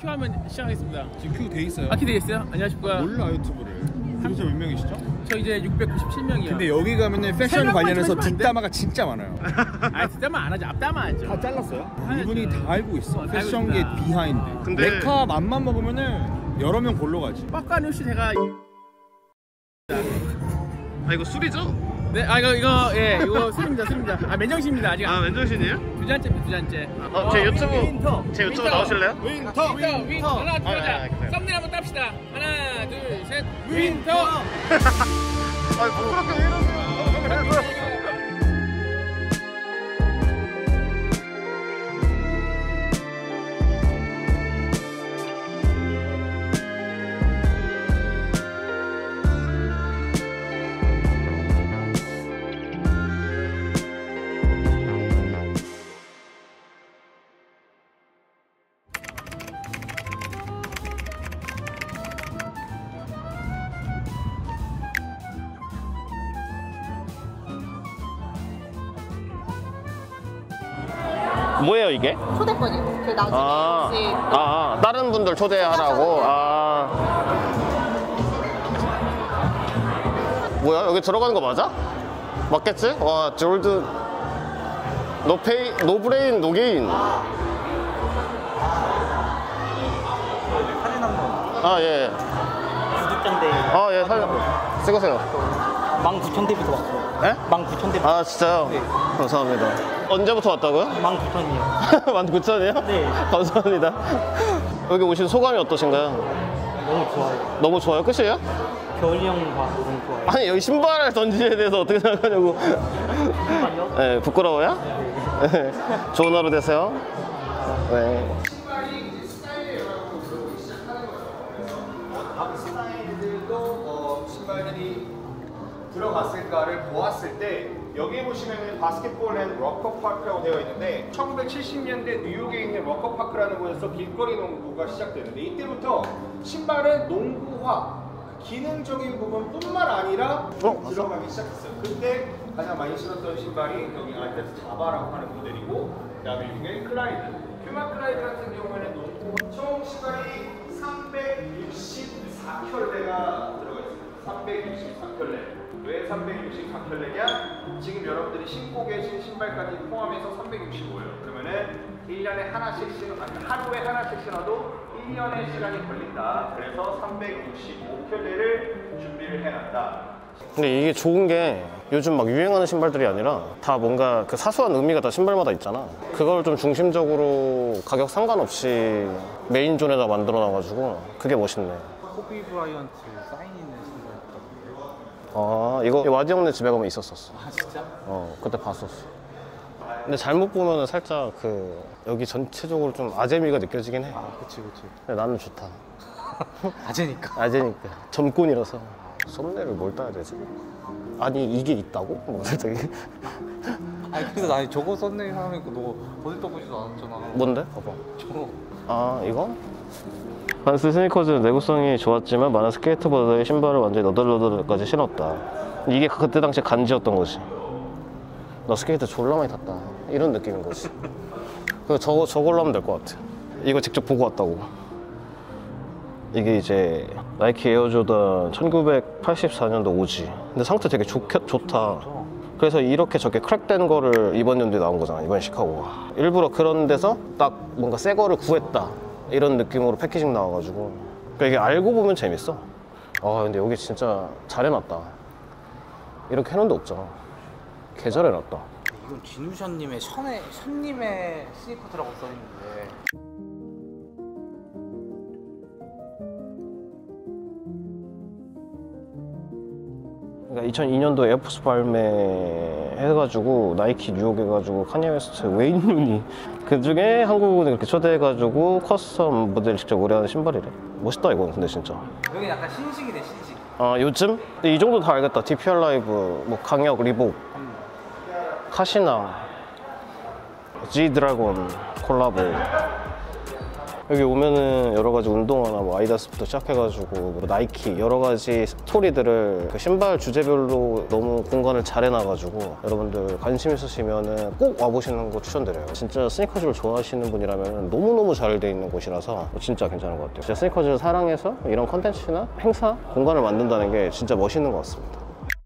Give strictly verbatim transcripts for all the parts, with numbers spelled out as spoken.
큐하면 시작하겠습니다. 지금 큐 돼 있어요? 아, 큐 돼 있어요? 안녕하십니까. 몰라 유튜브를. 구독자 몇 명이시죠? 저 이제 육백구십칠 명이요. 근데 여기 가면은 패션 관련해서 뒷담화가 진짜 많아요. 아, 뒷담화 안 하죠. 앞담화 하죠. 다 잘랐어요? 하죠. 이분이 다 알고 있어. 어, 패션계 알고 있다. 비하인드. 근데- 메카 맘만 먹으면은 여러 명 골로 가지. 빡과 뉴스 제가 아 이거 술이죠? 네, 아 이거 이거 예, 이거 술입니다, 술입니다. 아, 맨정신입니다. 아직 아 맨정신이에요? 두 잔째입니다, 두 잔째. 어, 제 유튜브 윈터. 제 유튜브 윈터. 나오실래요? 윈터, 윈터, 윈터. 하나, 둘, 아, 아, 자, 그래요. 썸네일 한번 땁시다. 하나, 둘, 셋. 윈터. 아 부끄럽게 왜 이러세요? 뭐예요 이게? 초대권이요. 그 나중에 아, 혹시 아, 아 다른 분들 초대하라고. 아 뭐야 여기 들어가는 거 맞아? 맞겠지? 와 졸드 노페이 노브레인 노게인. 아 예. 구독자인데 아 예 사진 찍으세요. 만 구천 대부터 왔어요. 예? 만 구천 대부터. 아 진짜요? 네. 감사합니다. 언제부터 왔다고요? 만 구천이요. 만 구천이요? 네. 감사합니다. 여기 오신 소감이 어떠신가요? 너무 좋아요. 너무 좋아요? 끝이에요? 겨울이 형 봐. 너무 좋아요. 아니 여기 신발을 던지에 대해서 어떻게 생각하냐고. 신발이요? 네, 부끄러워요? 네. 좋은 하루 되세요. 네. 스타일들도 어, 신발들이 들어갔을까를 보았을 때 여기 보시면은 바스켓볼 앤 러커파크라고 되어 있는데 천구백칠십 년대 뉴욕에 있는 러커파크라는 곳에서 길거리 농구가 시작되는데 이때부터 신발은 농구화 기능적인 부분뿐만 아니라 어? 들어가기 시작했어요. 그때 가장 많이 신었던 신발이 여기 아디다스 자바라고 하는 모델이고 그다음에 이게 클라이드 퓨마 클라이드 같은 경우에는 농구 총 신발이 삼백육십사 켤레가 들어가 있습니다. 삼백육십사 켤레. 왜 삼백육십사 켤레냐? 지금 여러분들이 신고 계신 신발까지 포함해서 삼백육십오예요. 그러면은 일 년에 하나씩 신어, 아니 하루에 하나씩 신어도 일 년의 시간이 걸린다. 그래서 삼백육십오 켤레를 준비를 해놨다. 근데 이게 좋은 게 요즘 막 유행하는 신발들이 아니라 다 뭔가 그 사소한 의미가 다 신발마다 있잖아. 그걸 좀 중심적으로 가격 상관없이 메인 존에다 만들어 놔가지고 그게 멋있네. 코비 브라이언트 사인 있는 신발. 아 이거 와디 형네 집에 가면 있었었어. 아 진짜? 어 그때 봤었어. 근데 잘못 보면은 살짝 그 여기 전체적으로 좀 아재미가 느껴지긴 해. 아 그치 그치. 근데 나는 좋다. 아재니까. 아재니까 점권이라서. 썸네일을 뭘 따야 되지? 아니 이게 있다고? 뭐 살짝 이게. 아니 그래서 나 저거 썸네일 하니까 너 어디 떠보지도 않았잖아. 뭔데? 봐봐. 저거. 아 이거? 반스 스니커즈는 내구성이 좋았지만 많은 스케이트보드의 신발을 완전히 너덜너덜까지 신었다. 이게 그때 당시 간지였던 거지. 너 스케이트 졸라 많이 탔다 이런 느낌인 거지. 그래서 저거, 저걸로 하면 될 것 같아. 이거 직접 보고 왔다고. 이게 이제 나이키 에어조던 천구백팔십사 년도 오지. 근데 상태 되게 좋, 좋다. 그래서 이렇게 저렇게 크랙된 거를 이번 연도에 나온 거잖아. 이번 시카고가 일부러 그런 데서 딱 뭔가 새 거를 구했다 이런 느낌으로 패키징 나와가지고 그러니까 이게 알고 보면 재밌어. 아 근데 여기 진짜 잘 해놨다. 이렇게 해놓은 데 없잖아. 개 잘 해놨다. 이건 진우션님의 션의 션님의 스니커즈라고 써있는데. 그러니까 이천이 년도 에어포스 발매 해가지고 나이키 뉴욕 해가지고 카니에 웨스트, 웨인 루니 그 중에 한국은 그렇게 초대해가지고 커스텀 모델 직접 의뢰하는 신발이래. 멋있다 이건 근데 진짜. 여기 약간 신식이네 신식. 아 요즘? 이 정도 다 알겠다. 디피알 라이브, 뭐 강혁, 리복, 카시나, G 드래곤 콜라보. 여기 오면은 여러 가지 운동화나 뭐 아디다스부터 시작해가지고 뭐 나이키 여러 가지 스토리들을 그 신발 주제별로 너무 공간을 잘 해놔가지고 여러분들 관심 있으시면은 꼭 와보시는 거 추천드려요. 진짜 스니커즈를 좋아하시는 분이라면 너무너무 잘 돼 있는 곳이라서 진짜 괜찮은 것 같아요. 진짜 스니커즈를 사랑해서 이런 컨텐츠나 행사, 공간을 만든다는 게 진짜 멋있는 것 같습니다.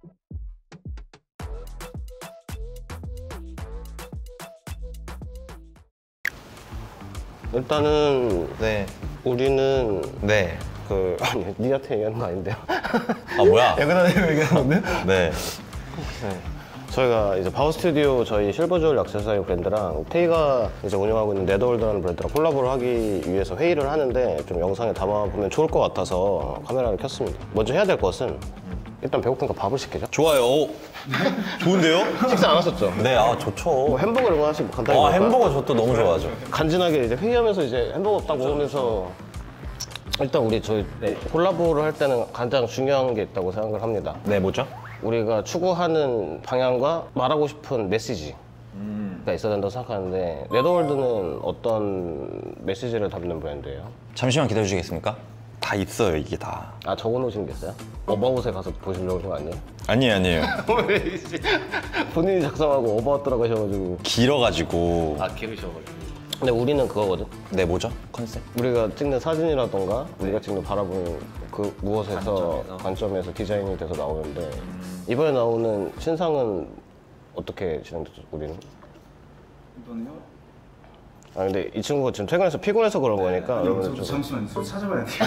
일단은 네. 우리는 네. 그 아니 니한테 얘기하는 거 아닌데요. 아 뭐야? 야근하는 얘기하는데? 네. 저희가 이제 바우 스튜디오 저희 실버주얼 액세서리 브랜드랑 테이가 이제 운영하고 있는 네더월드라는 브랜드랑 콜라보를 하기 위해서 회의를 하는데 좀 영상에 담아보면 좋을 것 같아서 카메라를 켰습니다. 먼저 해야 될 것은 일단 배고프니까 밥을 시키자. 좋아요. 오. 좋은데요? 식사 안 하셨죠? 네, 아 좋죠. 뭐 햄버거를 뭐 하나씩 간단히 아 먹을까요? 햄버거 저도 너무 좋아하죠. 간지나게 이제 회의하면서 이제 햄버거 딱 먹으면서 일단 우리 저희 콜라보를 할 때는 가장 중요한 게 있다고 생각을 합니다. 네, 뭐죠? 우리가 추구하는 방향과 말하고 싶은 메시지가 있어야 된다고 생각하는데 네더월드는 어떤 메시지를 담는 브랜드예요? 잠시만 기다려 주시겠습니까? 다 있어요, 이게 다. 아 적어놓으신 게 있어요? 어바웃에 가서 보시려고 하신 거 아니에요? 아니에요, 아니에요. 본인이 작성하고 어바웃더라고 하셔가지고 길어가지고. 아 길으셔가지고 근데 우리는 그거거든? 네, 뭐죠? 컨셉? 우리가 찍는 사진이라던가 우리가 찍는 바라보는 그 무엇에서 관점에서 디자인이 돼서 나오는데 이번에 나오는 신상은 어떻게 진행됐죠, 우리는? 이번에요? 아 근데 이 친구가 지금 퇴근해서 피곤해서 그런 거니까 여러분들 좀 잠시만요. 저 찾아봐야 돼요.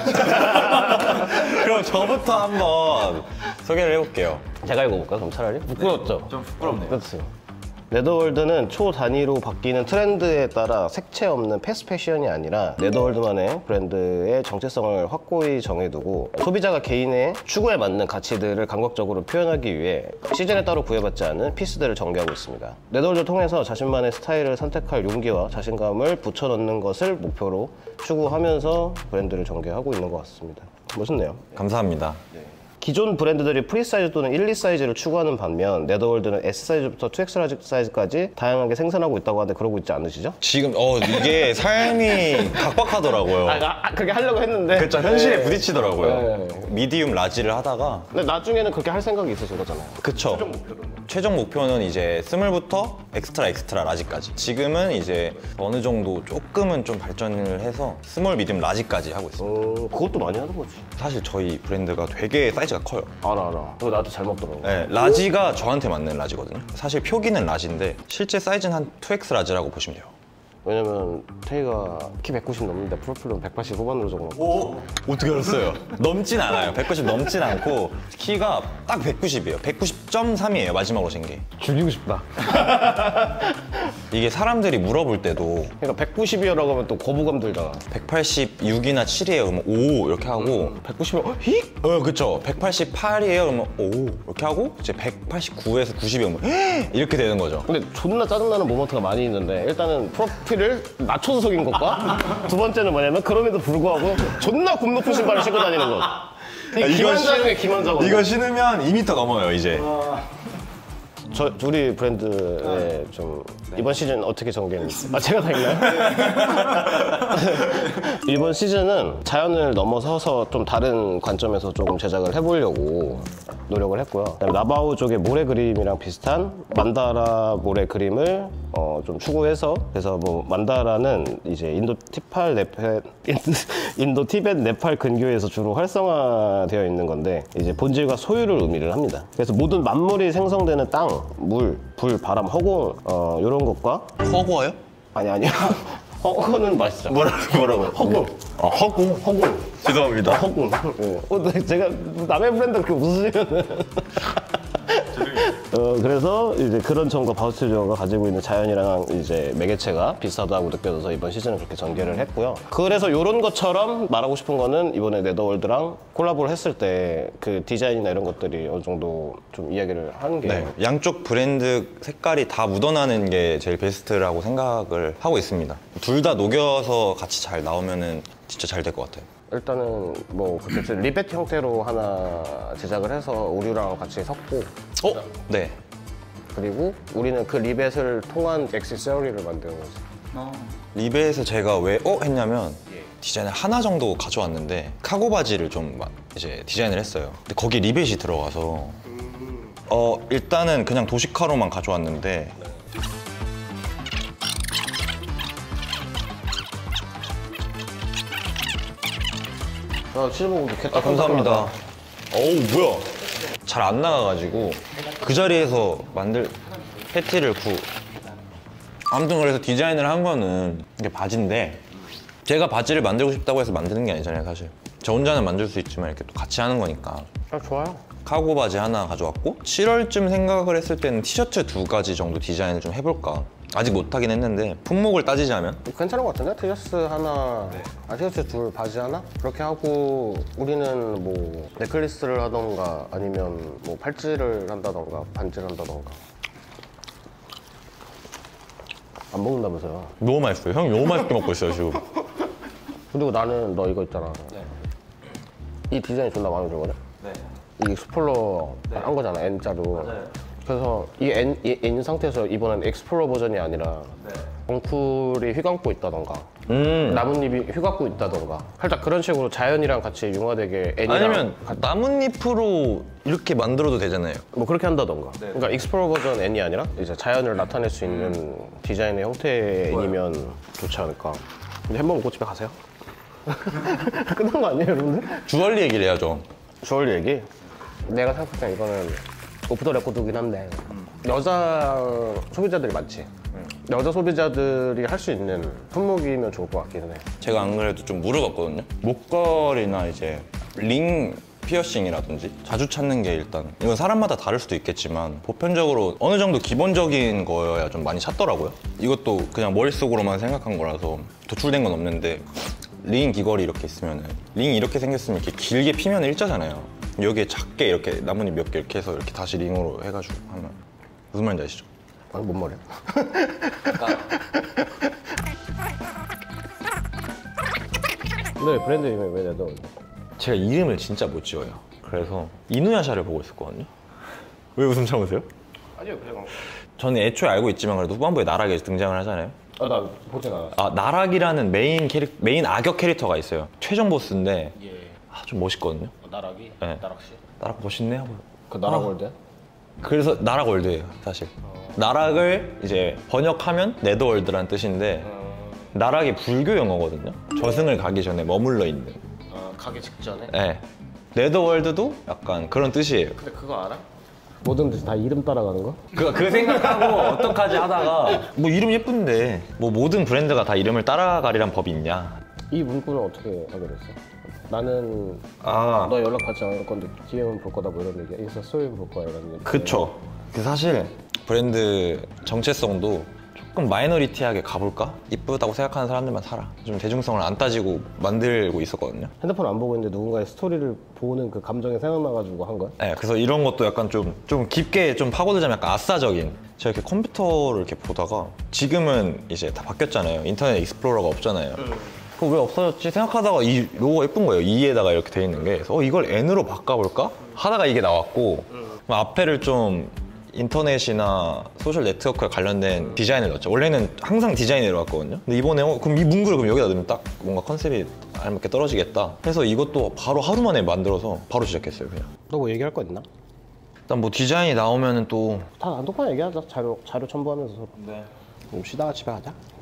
그럼 저부터 한번 소개를 해볼게요. 제가 읽어볼까 그럼 차라리? 부끄럽죠? 좀 부끄럽네요. 그렇지. 네더월드는 초 단위로 바뀌는 트렌드에 따라 색채 없는 패스트 패션이 아니라 네더월드만의 브랜드의 정체성을 확고히 정해두고 소비자가 개인의 추구에 맞는 가치들을 감각적으로 표현하기 위해 시즌에 따로 구애받지 않은 피스들을 전개하고 있습니다. 네더월드를 통해서 자신만의 스타일을 선택할 용기와 자신감을 붙여넣는 것을 목표로 추구하면서 브랜드를 전개하고 있는 것 같습니다. 멋있네요. 감사합니다. 기존 브랜드들이 프리 사이즈 또는 일, 이 사이즈를 추구하는 반면 네더월드는 S 사이즈부터 투 엑스 사이즈까지 다양하게 생산하고 있다고 하는데 그러고 있지 않으시죠? 지금 어 이게 삶이 각박하더라고요. 아, 아 그렇게 하려고 했는데 그렇죠. 현실에 네. 부딪히더라고요. 네. 미디움 라지를 하다가 근데 나중에는 그렇게 할 생각이 있으신 거잖아요. 그쵸. 최종 목표는 이제 스물부터 엑스트라 엑스트라 라지까지. 지금은 이제 어느 정도 조금은 좀 발전을 해서 스몰, 미디움, 라지까지 하고 있습니다. 어, 그것도 많이 하는 거지. 사실 저희 브랜드가 되게 사이즈가 커요. 알아 알아. 그거 나도 잘 먹더라고. 네, 라지가 저한테 맞는 라지거든요. 사실 표기는 라지인데 실제 사이즈는 한 투 엑스 라지라고 보시면 돼요. 왜냐면 테이가 키 백구십 넘는데 프로필은 백팔십 후반으로 적어놓고 오, 어떻게 알았어요? 넘진 않아요. 백구십 넘진 않고 키가 딱 백구십이에요. 백구십 점 삼이에요. 마지막으로 잰 게. 죽이고 싶다. 이게 사람들이 물어볼 때도 그러니까 백구십이라고 하면 또 거부감 들잖아. 백팔십육이나 칠이에요. 그러면 오 이렇게 하고 백구십이면 어? 히? 어, 그쵸. 백팔십팔이에요. 그러면 오 이렇게 하고 이제 백팔십구에서 구십이 오면 이렇게 되는 거죠. 근데 존나 짜증나는 모먼트가 많이 있는데 일단은 프로필을 낮춰서 속인 것과 두 번째는 뭐냐면 그럼에도 불구하고 존나 굽 높은 신발을 신고 다니는 것. 이 기만자 중에 기만자거든. 아, 이거 신으면 이 미터 넘어요 이제. 저 우리 브랜드의 좀 이번 시즌 어떻게 전개했는지 아 제가 다 읽나요? 이번 시즌은 자연을 넘어서서 좀 다른 관점에서 조금 제작을 해보려고 노력을 했고요. 그다음에 나바우 쪽의 모래 그림이랑 비슷한 만다라 모래 그림을 어, 좀 추구해서 그래서 뭐 만다라는 이제 인도 티팔 네팔 인도 티벳 네팔 근교에서 주로 활성화되어 있는 건데 이제 본질과 소유를 의미를 합니다. 그래서 모든 만물이 생성되는 땅, 물, 불, 바람, 허공 어, 이런 것과 허구어요? 아니 아니요. 허공은 맛있죠. 뭐라고 뭐라고? 허공. 아 허구? 허공. 죄송합니다. 허공. 예. 어, 네, 제가 남의 브랜드 그렇게 웃으시면은. 어, 그래서 이제 그런 점과 바우 스튜디오가 가지고 있는 자연이랑 이제 매개체가 비슷하다고 느껴져서 이번 시즌은 그렇게 전개를 했고요. 그래서 이런 것처럼 말하고 싶은 거는 이번에 네더월드랑 콜라보를 했을 때 그 디자인이나 이런 것들이 어느 정도 좀 이야기를 하는 게 네, 양쪽 브랜드 색깔이 다 묻어나는 게 제일 베스트라고 생각을 하고 있습니다. 둘 다 녹여서 같이 잘 나오면은 진짜 잘 될 것 같아요. 일단은 뭐 그때 리벳 형태로 하나 제작을 해서 우리랑 같이 섞고 어? 네. 그리고 우리는 그 리벳을 통한 액세서리를 만드는 거지. 어. 리베에서 제가 왜 어? 했냐면 디자인을 하나 정도 가져왔는데 카고 바지를 좀 마- 이제 디자인을 했어요. 근데 거기에 리벳이 들어가서 어 일단은 그냥 도시카로만 가져왔는데 야 치즈버거도 개딱 아, 감사합니다. 어우 뭐야? 잘 안 나가가지고 그 자리에서 만들 패티를 구. 아무튼 그래서 디자인을 한 거는 이게 바지인데 제가 바지를 만들고 싶다고 해서 만드는 게 아니잖아요, 사실. 저 혼자는 만들 수 있지만 이렇게 또 같이 하는 거니까. 아 좋아요. 카고 바지 하나 가져왔고 칠월쯤 생각을 했을 때는 티셔츠 두 가지 정도 디자인을 좀 해볼까. 아직 못하긴 했는데 품목을 따지자면 괜찮은 것 같은데? 티셔츠 하나, 아 티셔츠 둘, 바지 하나? 그렇게 하고 우리는 뭐 넥클리스를 하던가 아니면 뭐 팔찌를 한다던가 반지를 한다던가. 안 먹는다면서요? 너무 맛있어요. 형이 너무 맛있게 먹고 있어요, 지금. 그리고 나는 너 이거 있잖아. 이 디자인이 존나 마음에 들거든? 이 익스플로러 한 거잖아, N자로. 그래서 이 N, 이 N 상태에서 이번엔 익스플로러 버전이 아니라 엉쿨이 휘감고 있다던가 음. 나뭇잎이 휘감고 있다던가 살짝 그런 식으로 자연이랑 같이 융화되게 N이랑 아니면 같이 나뭇잎으로 이렇게 만들어도 되잖아요. 뭐 그렇게 한다던가. 그러니까 익스플로러 버전 N이 아니라 이제 자연을 나타낼 수 있는 디자인의 형태의 N이면 좋지 않을까. 근데 햄버거 먹고 집에 가세요. 끝난 거 아니에요, 여러분들? 주얼리 얘기를 해야죠. 주얼리 얘기? 내가 생각할 때 이거는 오프 더 레코드긴 한데 여자 소비자들이 많지. 여자 소비자들이 할 수 있는 품목이면 좋을 것 같기는 해. 제가 안 그래도 좀 물어봤거든요. 목걸이나 이제 링 피어싱이라든지 자주 찾는 게 일단 이건 사람마다 다를 수도 있겠지만 보편적으로 어느 정도 기본적인 거여야 좀 많이 찾더라고요. 이것도 그냥 머릿속으로만 생각한 거라서 도출된 건 없는데 링 귀걸이 이렇게 있으면은 링이 이렇게 생겼으면 이렇게 길게 피면 일자잖아요. 여기에 작게 이렇게 나뭇잎 몇 개 이렇게 해서 이렇게 다시 링으로 해가지고 하면 무슨 말인지 아시죠? 아니 뭔 말이야? 네, 브랜드 이름이 왜 내도? 제가 이름을 진짜 못 지어요. 그래서 이누야샤를 보고 있었거든요. 왜 웃음 참으세요? 아니요, 그냥. 저는 애초에 알고 있지만 그래도 후반부에 나락이 등장을 하잖아요. 아, 나 보진 않았어. 아, 나락이라는 메인 캐릭 메인 악역 캐릭터가 있어요. 최종 보스인데 아, 좀 멋있거든요. 나락이? 네. 나락씨? 나락 멋있네 하고. 그 나락 월드? 그래서 나락 월드예요, 사실. 나락을 이제 번역하면 네더월드라는 뜻인데 나락이 불교 용어거든요. 저승을 가기 전에 머물러 있는. 아, 가기 직전에? 네. 네더월드도 약간 그런 뜻이에요. 근데 그거 알아? 뭐든 듯이 다 이름 따라가는 거? 그, 그 생각하고 어떡하지 하다가 뭐 이름 예쁜데 뭐 모든 브랜드가 다 이름을 따라가리란 법이 있냐. 이 문구는 어떻게 하게 됐어? 나는 아, 너 연락 받지 않을 건데 디엠은 볼 거다 뭐 이런 얘기야. 인스타 스토리 볼 거야 이런 얘기. 그쵸. 그 사실 브랜드 정체성도 조금 마이너리티하게 가볼까? 이쁘다고 생각하는 사람들만 사라. 좀 대중성을 안 따지고 만들고 있었거든요. 핸드폰 안 보고 있는데 누군가의 스토리를 보는 그 감정이 생각나가지고 한 거야? 네, 그래서 이런 것도 약간 좀, 좀 깊게 좀 파고들자면 약간 아싸적인. 제가 이렇게 컴퓨터를 이렇게 보다가 지금은 이제 다 바뀌었잖아요. 인터넷 익스플로러가 없잖아요. 그거 왜 없어졌지 생각하다가 이 로고가 예쁜 거예요. 이에다가 이렇게 돼 있는 게. 그래서 어, 이걸 N으로 바꿔볼까? 하다가 이게 나왔고 그럼 앞에를 좀 인터넷이나 소셜 네트워크에 관련된 디자인을 넣었죠. 원래는 항상 디자인이 들어갔거든요. 근데 이번에 어, 그럼 이 문구를 그럼 여기다 넣으면 딱 뭔가 컨셉이 알맞게 떨어지겠다 해서 이것도 바로 하루 만에 만들어서 바로 시작했어요, 그냥. 너 뭐 얘기할 거 있나? 일단 뭐 디자인이 나오면은 또 다 단독방 얘기하자. 자료 자료 첨부하면서 서로. 네. 그럼 쉬다가 집에 가자.